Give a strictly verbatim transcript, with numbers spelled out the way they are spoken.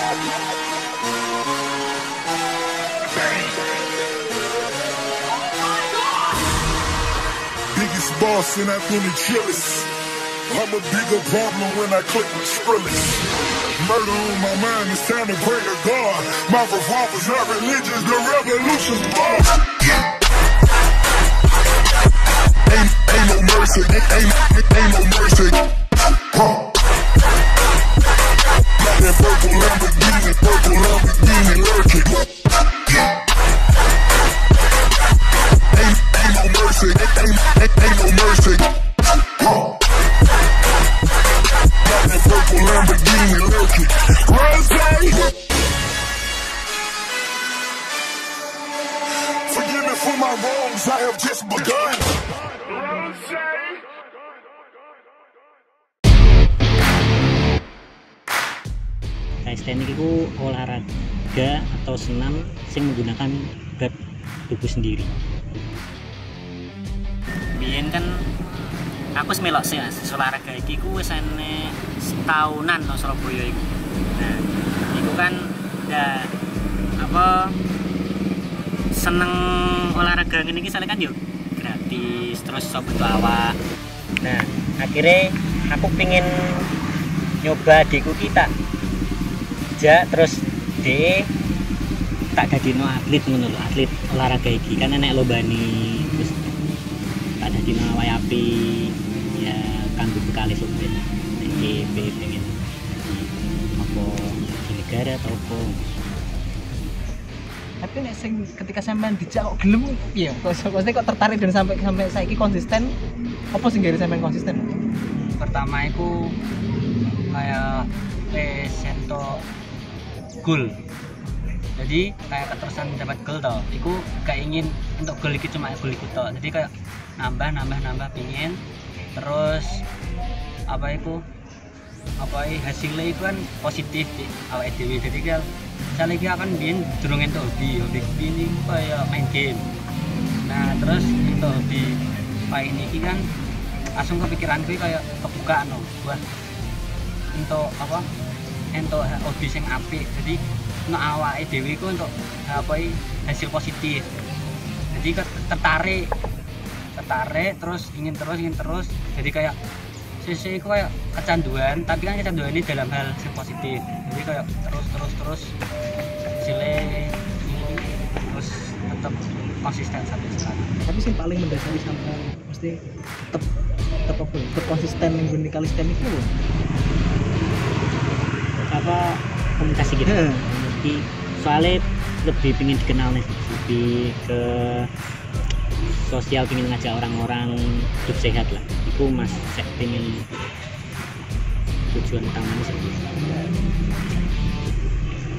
Biggest boss and I'm feeling chillest. I'm a bigger problem when I click with Skrillex. Murder on my mind, it's time to pray to God. My revolver's not religious, the revolution's born. Ain't, ain't no mercy, ain't, ain't, ain't no mercy. Huh. Got that purple Lamborghini, purple Lamborghini lurking. Ain't, ain't no mercy, ain't, ain't, ain't no mercy. Huh. Got that purple Lamborghini lurking. Rose! Forgive me for my wrongs, I have just begun. Calisthenics itu olahraga atau senam yang menggunakan berat tubuh sendiri. Biyen kan aku semelok sih olahraga iki ku wis ene setahunan nang Surabaya iku. Nah, iku kan ya apa seneng olahraga ngene iki soalnya kan yo gratis terus iso bentuk awak. Nah, akhirnya aku pingin nyoba adikku kita ja terus de tak dadino atlet ngono lho, atlet olahraga iki kan enek lombane terus tak dadino wayapi ya kanggo bekale sopir iki pengen apa di negara atau apa. Tapi nek sing ketika sampean dijak kok gelem piye? Kok kok tertarik dan sampai sampai saiki konsisten apa sing gare sampean konsisten? Pertama iku kayak wis entuk goal. Jadi kayak keterusan dapat goal toh. Iku gak ingin untuk goal iki cuma goal iku toh. Jadi kayak nambah nambah nambah pingin. Terus apa iku? Apa hasilnya itu kan positif di awake dhewe. Jadi kan misalnya iki akan biyen durung entuk hobi. Hobi ini kayak main game. Nah, terus entuk hobi kayak ini kan langsung kepikiran gue kayak kebuka no. Wah. Untuk apa? Untuk hobi sing apik, jadi untuk awake dhewe iku untuk apa hasil positif. Jadi tertarik, tertarik terus ingin terus ingin terus. Jadi kayak sisi iku kayak kecanduan, tapi kan kecanduan ini dalam hal yang positif. Jadi kayak terus terus terus hasilnya ini terus tetap konsisten sampai sekarang. Tapi sing paling mendasari sampean mesti tetap tetap apa? Tetap konsisten ning gune calisthenics lho. Apa komunikasi gitu. Jadi soalnya lebih pengen dikenal nih, lebih ke sosial, pengen ngajak orang-orang hidup sehat lah. Itu mas saya pengen tujuan utamanya seperti itu.